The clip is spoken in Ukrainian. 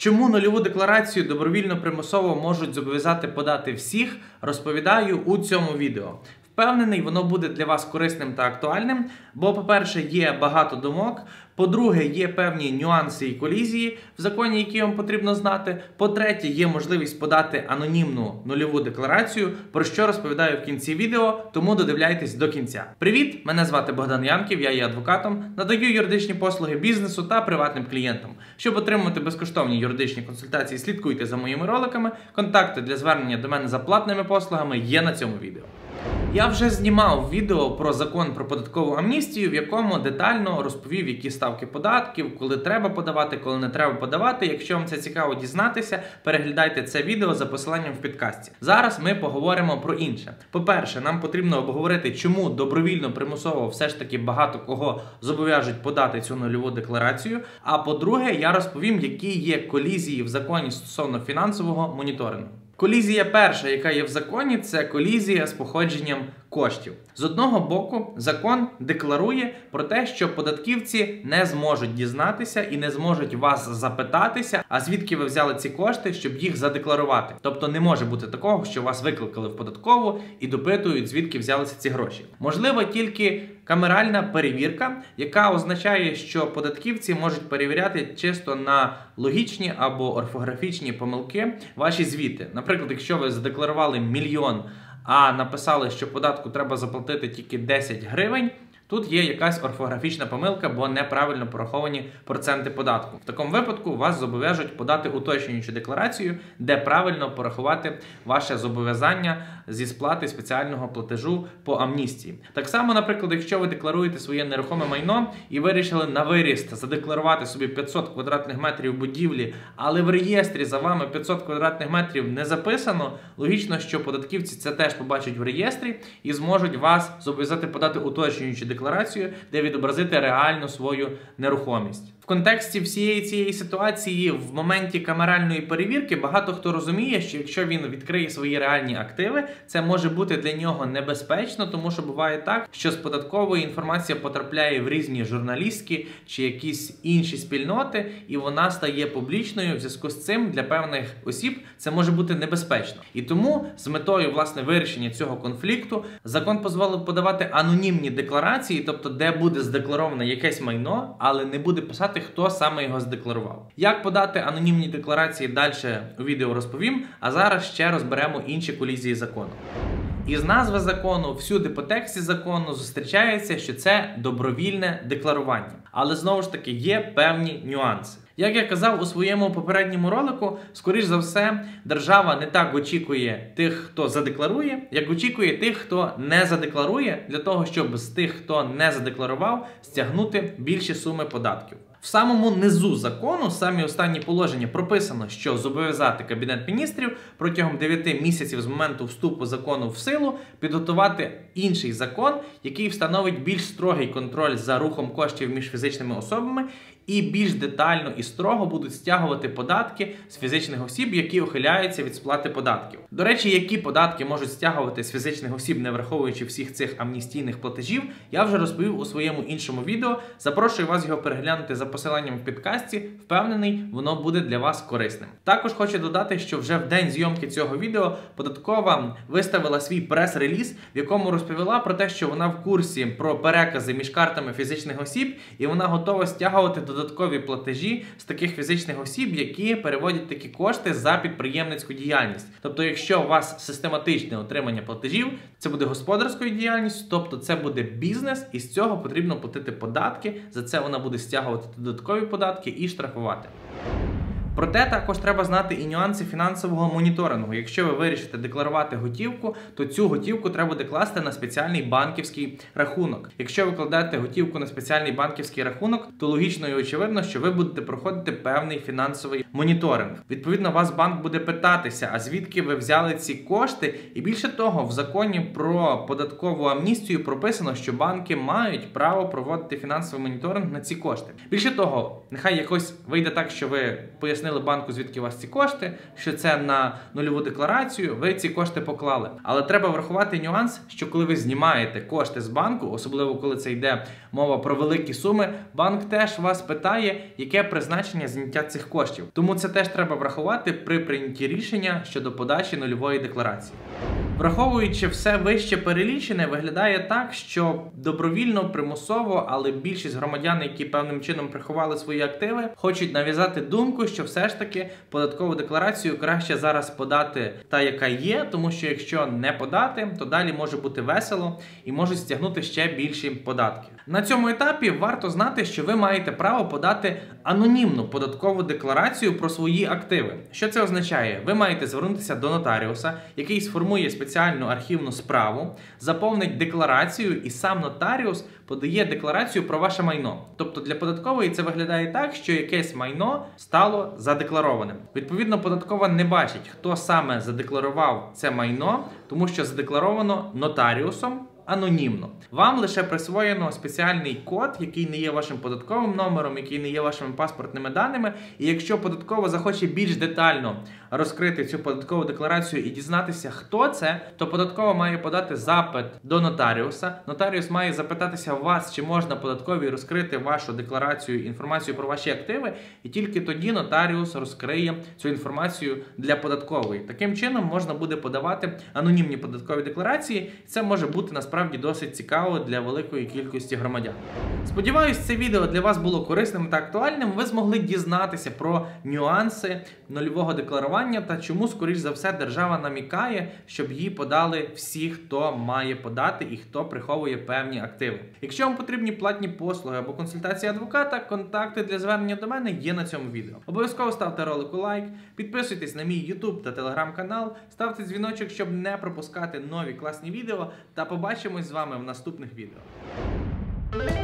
Чому нульову декларацію добровільно примусово можуть зобов'язати подати всіх, розповідаю у цьому відео. Впевнений, воно буде для вас корисним та актуальним, бо, по-перше, є багато думок, по-друге, є певні нюанси і колізії в законі, які вам потрібно знати, по-третє, є можливість подати анонімну нульову декларацію, про що розповідаю в кінці відео, тому додивляйтесь до кінця. Привіт, мене звати Богдан Янків, я є адвокатом, надаю юридичні послуги бізнесу та приватним клієнтам. Щоб отримати безкоштовні юридичні консультації, слідкуйте за моїми роликами, контакти для звернення до мене за платними послугами є на цьому відео. Я вже знімав відео про закон про податкову амністію, в якому детально розповів, які ставки податків, коли треба подавати, коли не треба подавати. Якщо вам це цікаво дізнатися, переглядайте це відео за посиланням в підкасті. Зараз ми поговоримо про інше. По-перше, нам потрібно обговорити, чому добровільно, примусово все ж таки багато кого зобов'яжуть подати цю нульову декларацію. А по-друге, я розповім, які є колізії в законі стосовно фінансового моніторингу. Колізія перша, яка є в законі, це колізія з походженням коштів. З одного боку, закон декларує про те, що податківці не зможуть дізнатися і не зможуть вас запитатися, а звідки ви взяли ці кошти, щоб їх задекларувати. Тобто не може бути такого, що вас викликали в податкову і допитують, звідки взялися ці гроші. Можливо, тільки камеральна перевірка, яка означає, що податківці можуть перевіряти чисто на логічні або орфографічні помилки ваші звіти. Наприклад, якщо ви задекларували 1 мільйон, а написали, що податку треба заплатити тільки 10 гривень, тут є якась орфографічна помилка, бо неправильно пораховані проценти податку. В такому випадку вас зобов'яжуть подати уточнюючу декларацію, де правильно порахувати ваше зобов'язання зі сплати спеціального платежу по амністії. Так само, наприклад, якщо ви декларуєте своє нерухоме майно і вирішили на виріст задекларувати собі 500 квадратних метрів будівлі, але в реєстрі за вами 500 квадратних метрів не записано, логічно, що податківці це теж побачать в реєстрі і зможуть вас зобов'язати подати уточнюючу декларацію, де відобразити реальну свою нерухомість. В контексті всієї цієї ситуації в моменті камеральної перевірки багато хто розуміє, що якщо він відкриє свої реальні активи, це може бути для нього небезпечно, тому що буває так, що з податкової інформація потрапляє в різні журналістські чи якісь інші спільноти, і вона стає публічною. В зв'язку з цим для певних осіб це може бути небезпечно. І тому з метою, власне, вирішення цього конфлікту закон дозволив подавати анонімні декларації, тобто де буде здеклароване якесь майно, але не буде писати, хто саме його здекларував. Як подати анонімні декларації далі у відео розповім, а зараз ще розберемо інші колізії закону. Із назви закону, всюди по тексті закону зустрічається, що це добровільне декларування. Але знову ж таки є певні нюанси. Як я казав у своєму попередньому ролику, скоріш за все, держава не так очікує тих, хто задекларує, як очікує тих, хто не задекларує, для того, щоб з тих, хто не задекларував, стягнути більші суми податків. В самому низу закону, самі останні положення, прописано, що зобов'язати Кабінет Міністрів протягом 9 місяців з моменту вступу закону в силу підготувати інший закон, який встановить більш строгий контроль за рухом коштів між фізичними особами і більш детально і строго будуть стягувати податки з фізичних осіб, які ухиляються від сплати податків. До речі, які податки можуть стягувати з фізичних осіб, не враховуючи всіх цих амністійних платежів, я вже розповів у своєму іншому відео. Запрошую вас його переглянути за посиланням в підкасті. Впевнений, воно буде для вас корисним. Також хочу додати, що вже в день зйомки цього відео податкова виставила свій прес-реліз, в якому розповіла про те, що вона в курсі про перекази між картами фізичних осіб і вона готова стягувати додаткові платежі з таких фізичних осіб, які переводять такі кошти за підприємницьку діяльність. Тобто, якщо у вас систематичне отримання платежів, це буде господарською діяльністю, тобто це буде бізнес, і з цього потрібно платити податки, за це вона буде стягувати додаткові податки і штрафувати. Проте також треба знати і нюанси фінансового моніторингу. Якщо ви вирішите декларувати готівку, то цю готівку треба буде класти на спеціальний банківський рахунок. Якщо ви кладете готівку на спеціальний банківський рахунок, то логічно і очевидно, що ви будете проходити певний фінансовий моніторинг. Відповідно, вас банк буде питатися, а звідки ви взяли ці кошти? І більше того, в законі про податкову амністію прописано, що банки мають право проводити фінансовий моніторинг на ці кошти. Більше того, нехай якось вийде так, що ви поясните пояснили банку, звідки у вас ці кошти, що це на нульову декларацію, ви ці кошти поклали. Але треба врахувати нюанс, що коли ви знімаєте кошти з банку, особливо коли це йде мова про великі суми, банк теж вас питає, яке призначення зняття цих коштів. Тому це теж треба врахувати при прийнятті рішення щодо подачі нульової декларації. Враховуючи все вище перелічене, виглядає так, що добровільно, примусово, але більшість громадян, які певним чином приховали свої активи, хочуть нав'язати думку, що все ж таки податкову декларацію краще зараз подати та, яка є, тому що якщо не подати, то далі може бути весело і можуть стягнути ще більші податки. На цьому етапі варто знати, що ви маєте право подати анонімну податкову декларацію про свої активи. Що це означає? Ви маєте звернутися до нотаріуса, який сформує спеціальну архівну справу, заповнить декларацію і сам нотаріус подає декларацію про ваше майно. Тобто для податкової це виглядає так, що якесь майно стало задекларованим. Відповідно, податкова не бачить, хто саме задекларував це майно, тому що задекларовано нотаріусом анонімно. Вам лише присвоєно спеціальний код, який не є вашим податковим номером, який не є вашими паспортними даними. І якщо податкова захоче більш детально розкрити цю податкову декларацію і дізнатися, хто це, то податкова має подати запит до нотаріуса. Нотаріус має запитатися у вас, чи можна податковій розкрити вашу декларацію, інформацію про ваші активи, і тільки тоді нотаріус розкриє цю інформацію для податкової. Таким чином можна буде подавати анонімні податкові декларації. Це може бути насправді досить цікаво для великої кількості громадян. Сподіваюсь, це відео для вас було корисним та актуальним. Ви змогли дізнатися про нюанси нульового декларування та чому, скоріш за все, держава намікає, щоб її подали всі, хто має подати і хто приховує певні активи. Якщо вам потрібні платні послуги або консультації адвоката, контакти для звернення до мене є на цьому відео. Обов'язково ставте ролику лайк, підписуйтесь на мій YouTube та Telegram канал, ставте дзвіночок, щоб не пропускати нові класні відео, та побачимось з вами в наступних відео.